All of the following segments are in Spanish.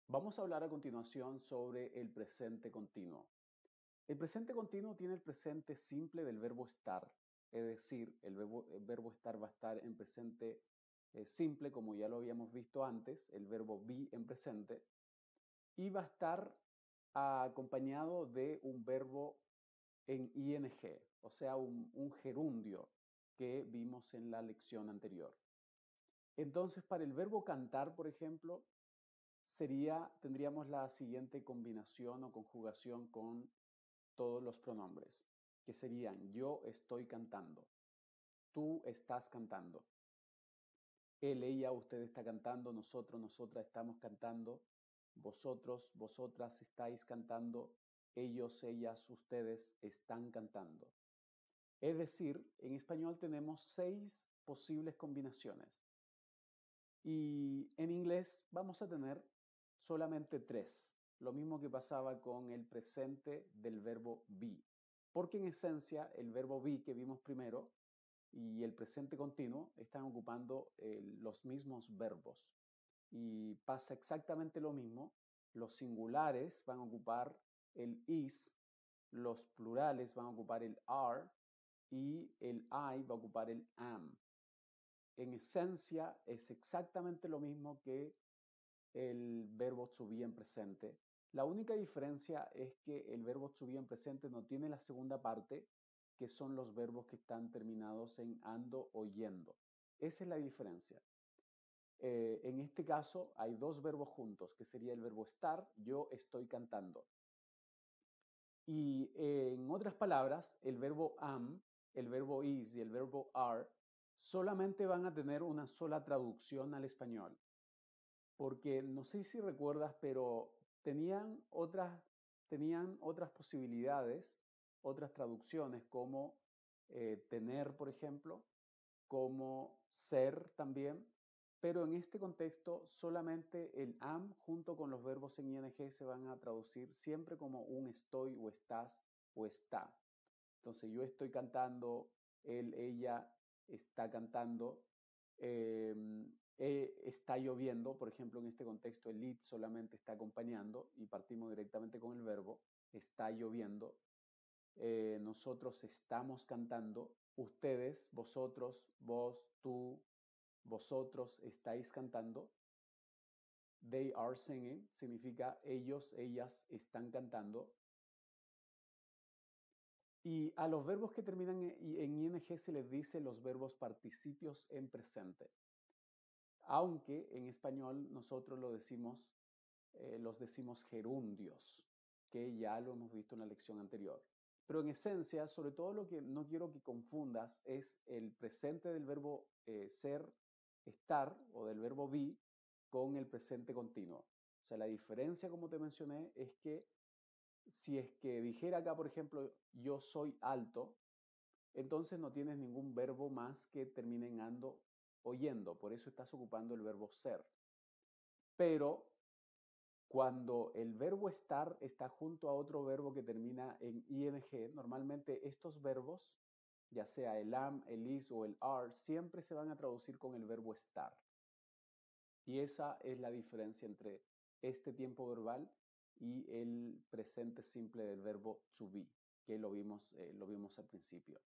Vamos a hablar a continuación sobre el presente continuo. El presente continuo tiene el presente simple del verbo estar, es decir, el verbo estar va a estar en presente simple, como ya lo habíamos visto antes, el verbo be en presente, y va a estar acompañado de un verbo en ing, o sea, un gerundio que vimos en la lección anterior. Entonces, para el verbo cantar, por ejemplo, tendríamos la siguiente combinación o conjugación con todos los pronombres, que serían yo estoy cantando, tú estás cantando, él, ella, usted está cantando, nosotros, nosotras estamos cantando, vosotros, vosotras estáis cantando, ellos, ellas, ustedes están cantando. Es decir, en español tenemos 6 posibles combinaciones y en inglés vamos a tener solamente 3. Lo mismo que pasaba con el presente del verbo be. Porque en esencia el verbo be que vimos primero y el presente continuo están ocupando los mismos verbos. Y pasa exactamente lo mismo. Los singulares van a ocupar el is, los plurales van a ocupar el are y el I va a ocupar el am. En esencia es exactamente lo mismo que el verbo to be en presente. La única diferencia es que el verbo to be en presente no tiene la segunda parte, que son los verbos que están terminados en ando o yendo. Esa es la diferencia. En este caso hay dos verbos juntos, que sería el verbo estar, yo estoy cantando. Y en otras palabras, el verbo am, el verbo is y el verbo are solamente van a tener una sola traducción al español. Porque no sé si recuerdas, pero tenían otras posibilidades, otras traducciones como tener, por ejemplo, como ser también, pero en este contexto solamente el am junto con los verbos en ing se van a traducir siempre como un estoy o estás o está. Entonces yo estoy cantando, él, ella está cantando, está lloviendo, por ejemplo, en este contexto el it solamente está acompañando y partimos directamente con el verbo, está lloviendo, nosotros estamos cantando, ustedes, vosotros, vos, tú, vosotros estáis cantando, they are singing, significa ellos, ellas están cantando, y a los verbos que terminan en ing se les dice los verbos participios en presente, aunque en español nosotros los decimos gerundios, que ya lo hemos visto en la lección anterior. Pero en esencia, sobre todo lo que no quiero que confundas es el presente del verbo ser, estar o del verbo be con el presente continuo. O sea, la diferencia, como te mencioné, es que si es que dijera acá, por ejemplo, yo soy alto, entonces no tienes ningún verbo más que termine en ando o yendo, por eso estás ocupando el verbo ser. Pero cuando el verbo estar está junto a otro verbo que termina en ing, normalmente estos verbos, ya sea el am, el is o el are, siempre se van a traducir con el verbo estar. Y esa es la diferencia entre este tiempo verbal y el presente simple del verbo to be, que lo vimos al principio.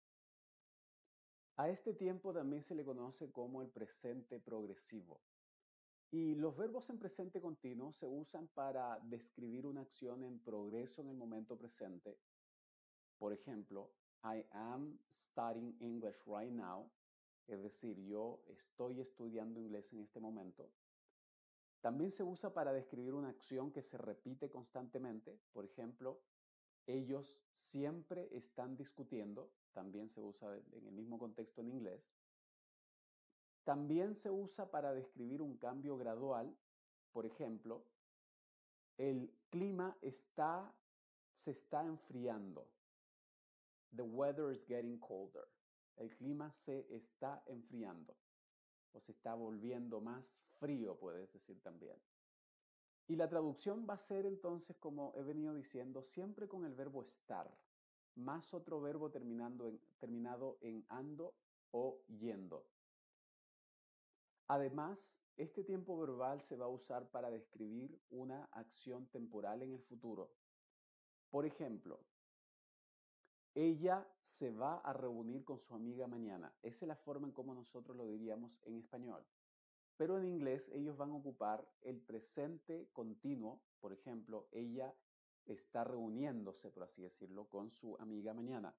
A este tiempo también se le conoce como el presente progresivo. Y los verbos en presente continuo se usan para describir una acción en progreso en el momento presente. Por ejemplo, I am studying English right now, es decir, yo estoy estudiando inglés en este momento. También se usa para describir una acción que se repite constantemente. Por ejemplo, ellos siempre están discutiendo. También se usa en el mismo contexto en inglés. También se usa para describir un cambio gradual. Por ejemplo, el clima se está enfriando. The weather is getting colder. El clima se está enfriando o se está volviendo más frío, puedes decir también. Y la traducción va a ser entonces, como he venido diciendo, siempre con el verbo estar, más otro verbo terminado en ando o yendo. Además, este tiempo verbal se va a usar para describir una acción temporal en el futuro. Por ejemplo, ella se va a reunir con su amiga mañana. Esa es la forma en cómo nosotros lo diríamos en español. Pero en inglés ellos van a ocupar el presente continuo. Por ejemplo, ella está reuniéndose, por así decirlo, con su amiga mañana.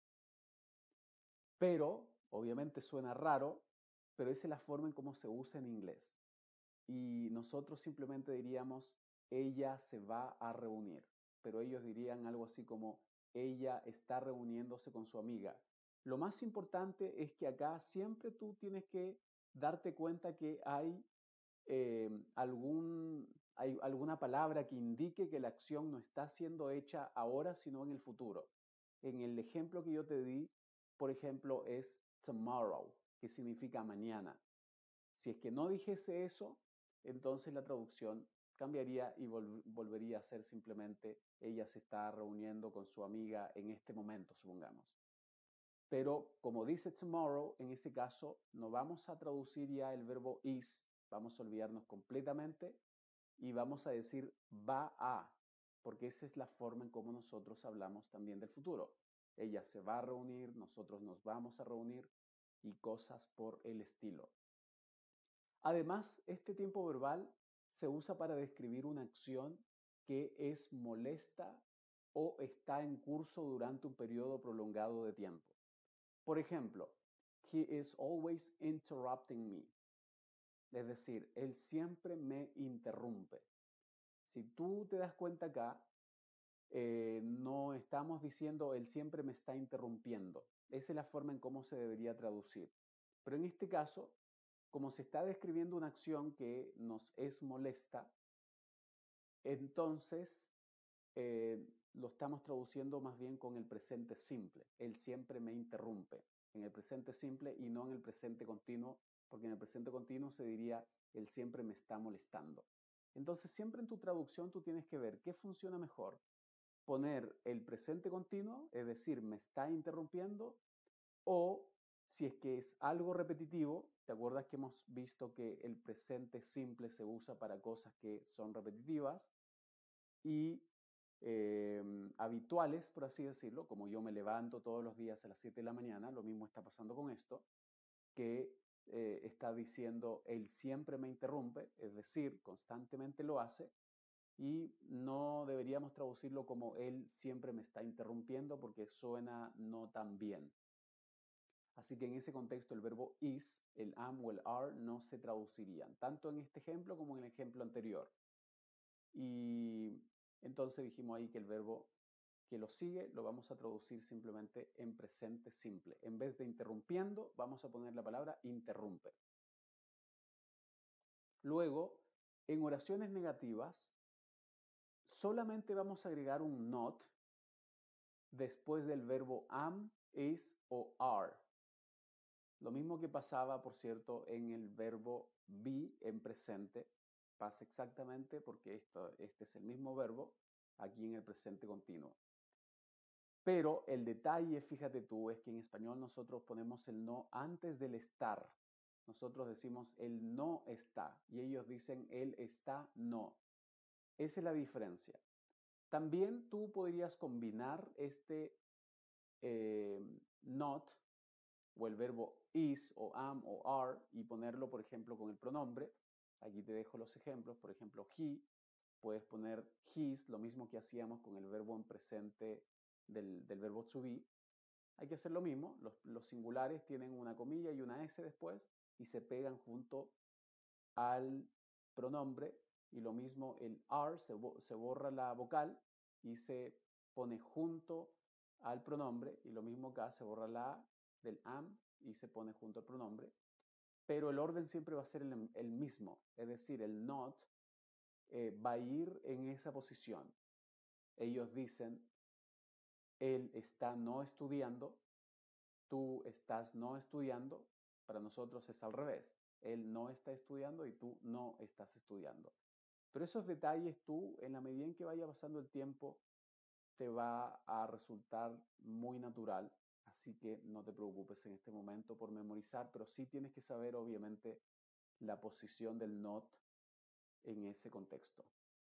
Pero, obviamente suena raro, pero esa es la forma en cómo se usa en inglés. Y nosotros simplemente diríamos, ella se va a reunir. Pero ellos dirían algo así como, ella está reuniéndose con su amiga. Lo más importante es que acá siempre tú tienes que darte cuenta que eh, hay alguna palabra que indique que la acción no está siendo hecha ahora, sino en el futuro. En el ejemplo que yo te di, por ejemplo, es tomorrow, que significa mañana. Si es que no dijese eso, entonces la traducción cambiaría y volvería a ser simplemente ella se está reuniendo con su amiga en este momento, supongamos. Pero como dice tomorrow, en ese caso no vamos a traducir ya el verbo is, vamos a olvidarnos completamente y vamos a decir va a, porque esa es la forma en cómo nosotros hablamos también del futuro. Ella se va a reunir, nosotros nos vamos a reunir y cosas por el estilo. Además, este tiempo verbal se usa para describir una acción que es molesta o está en curso durante un periodo prolongado de tiempo. Por ejemplo, he is always interrupting me. Es decir, él siempre me interrumpe. Si tú te das cuenta acá, no estamos diciendo él siempre me está interrumpiendo. Esa es la forma en cómo se debería traducir. Pero en este caso, como se está describiendo una acción que nos es molesta, entonces lo estamos traduciendo más bien con el presente simple. Él siempre me interrumpe en el presente simple y no en el presente continuo, porque en el presente continuo se diría él siempre me está molestando. Entonces siempre en tu traducción tú tienes que ver qué funciona mejor. Poner el presente continuo, es decir, me está interrumpiendo, o si es que es algo repetitivo, ¿te acuerdas que hemos visto que el presente simple se usa para cosas que son repetitivas y habituales, por así decirlo, como yo me levanto todos los días a las 7 de la mañana, lo mismo está pasando con esto, que está diciendo él siempre me interrumpe, es decir, constantemente lo hace, y no deberíamos traducirlo como él siempre me está interrumpiendo porque suena no tan bien. Así que en ese contexto el verbo is, el am o el are no se traducirían, tanto en este ejemplo como en el ejemplo anterior. Y entonces dijimos ahí que el verbo que lo sigue lo vamos a traducir simplemente en presente simple. En vez de interrumpiendo, vamos a poner la palabra interrumpe. Luego, en oraciones negativas, solamente vamos a agregar un not después del verbo am, is o are. Lo mismo que pasaba, por cierto, en el verbo be en presente, pasa exactamente porque este es el mismo verbo aquí en el presente continuo. Pero el detalle, fíjate tú, es que en español nosotros ponemos el no antes del estar. Nosotros decimos el no está y ellos dicen el está no. Esa es la diferencia. También tú podrías combinar este not o el verbo is o am o are y ponerlo, por ejemplo, con el pronombre. Aquí te dejo los ejemplos. Por ejemplo, he, puedes poner his, lo mismo que hacíamos con el verbo en presente del verbo to be. Hay que hacer lo mismo. Los singulares tienen una comilla y una s después y se pegan junto al pronombre. Y lo mismo el are, se borra la vocal y se pone junto al pronombre. Y lo mismo acá, se borra la a del am y se pone junto al pronombre. Pero el orden siempre va a ser el mismo. Es decir, el not va a ir en esa posición. Ellos dicen, él está no estudiando, tú estás no estudiando, para nosotros es al revés. Él no está estudiando y tú no estás estudiando. Pero esos detalles tú, en la medida en que vaya pasando el tiempo, te va a resultar muy natural. Así que no te preocupes en este momento por memorizar, pero sí tienes que saber, obviamente, la posición del not en ese contexto.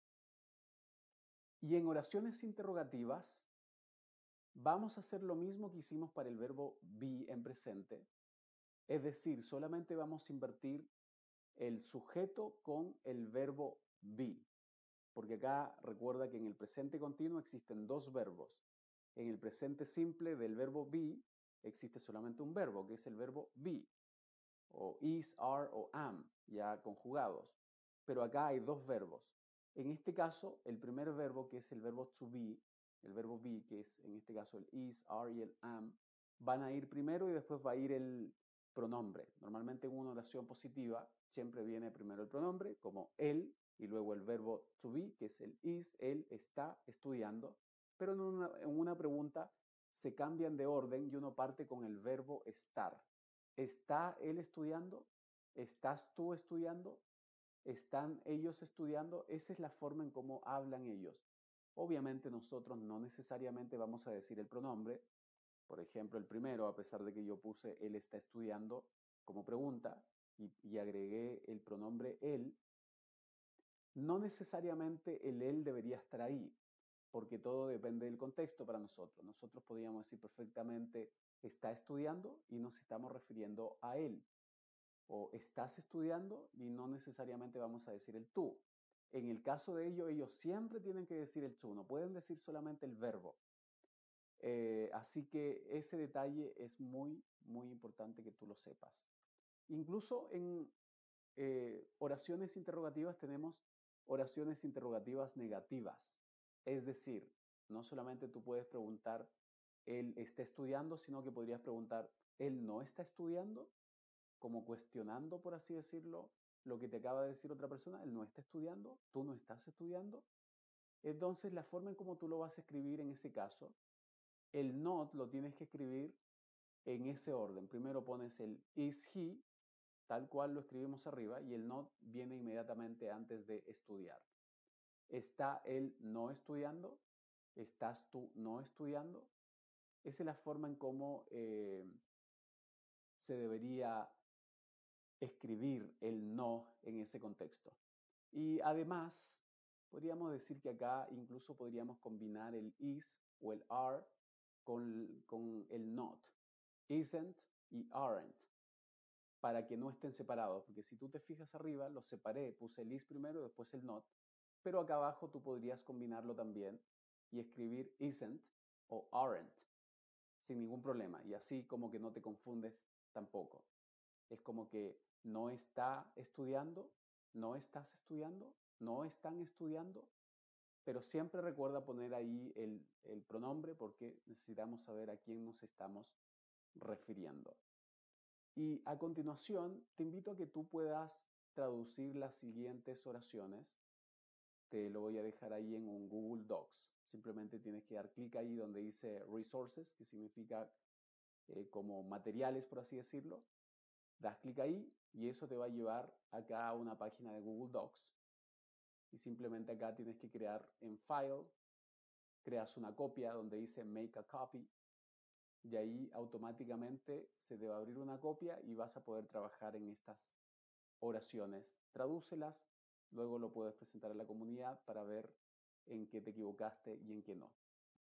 Y en oraciones interrogativas vamos a hacer lo mismo que hicimos para el verbo be en presente, es decir, solamente vamos a invertir el sujeto con el verbo be, porque acá recuerda que en el presente continuo existen dos verbos. En el presente simple del verbo be existe solamente un verbo, que es el verbo be, o is, are o am, ya conjugados. Pero acá hay dos verbos. En este caso, el primer verbo, que es el verbo to be, el verbo be, que es en este caso el is, are y el am, van a ir primero y después va a ir el pronombre. Normalmente en una oración positiva siempre viene primero el pronombre, como él, y luego el verbo to be, que es el is, él está estudiando. Pero en una pregunta se cambian de orden y uno parte con el verbo estar. ¿Está él estudiando? ¿Estás tú estudiando? ¿Están ellos estudiando? Esa es la forma en cómo hablan ellos. Obviamente nosotros no necesariamente vamos a decir el pronombre. Por ejemplo, el primero, a pesar de que yo puse él está estudiando como pregunta y agregué el pronombre él, no necesariamente el él debería estar ahí, porque todo depende del contexto para nosotros. Nosotros podríamos decir perfectamente está estudiando y nos estamos refiriendo a él. O estás estudiando y no necesariamente vamos a decir el tú. En el caso de ellos siempre tienen que decir el tú, no pueden decir solamente el verbo. Así que ese detalle es muy, muy importante que tú lo sepas. Incluso en oraciones interrogativas tenemos oraciones interrogativas negativas. Es decir, no solamente tú puedes preguntar, él está estudiando, sino que podrías preguntar, ¿él no está estudiando? Como cuestionando, por así decirlo, lo que te acaba de decir otra persona, él no está estudiando, tú no estás estudiando. Entonces, la forma en cómo tú lo vas a escribir en ese caso, el not lo tienes que escribir en ese orden. Primero pones el is he, tal cual lo escribimos arriba, y el not viene inmediatamente antes de estudiar. ¿Está él no estudiando? ¿Estás tú no estudiando? Esa es la forma en cómo se debería escribir el no en ese contexto. Y además, podríamos decir que acá incluso podríamos combinar el is o el are con el not, isn't y aren't, para que no estén separados, porque si tú te fijas arriba, los separé, puse el is primero y después el not, pero acá abajo tú podrías combinarlo también y escribir isn't o aren't sin ningún problema, y así como que no te confundes tampoco. Es como que no está estudiando, no estás estudiando, no están estudiando, pero siempre recuerda poner ahí el pronombre porque necesitamos saber a quién nos estamos refiriendo. Y a continuación, te invito a que tú puedas traducir las siguientes oraciones. Te lo voy a dejar ahí en un Google Docs. Simplemente tienes que dar clic ahí donde dice Resources, que significa como materiales, por así decirlo. Das clic ahí y eso te va a llevar acá a una página de Google Docs. Y simplemente acá tienes que crear en File, creas una copia donde dice Make a Copy y ahí automáticamente se te va a abrir una copia y vas a poder trabajar en estas oraciones. Tradúcelas, luego lo puedes presentar a la comunidad para ver en qué te equivocaste y en qué no.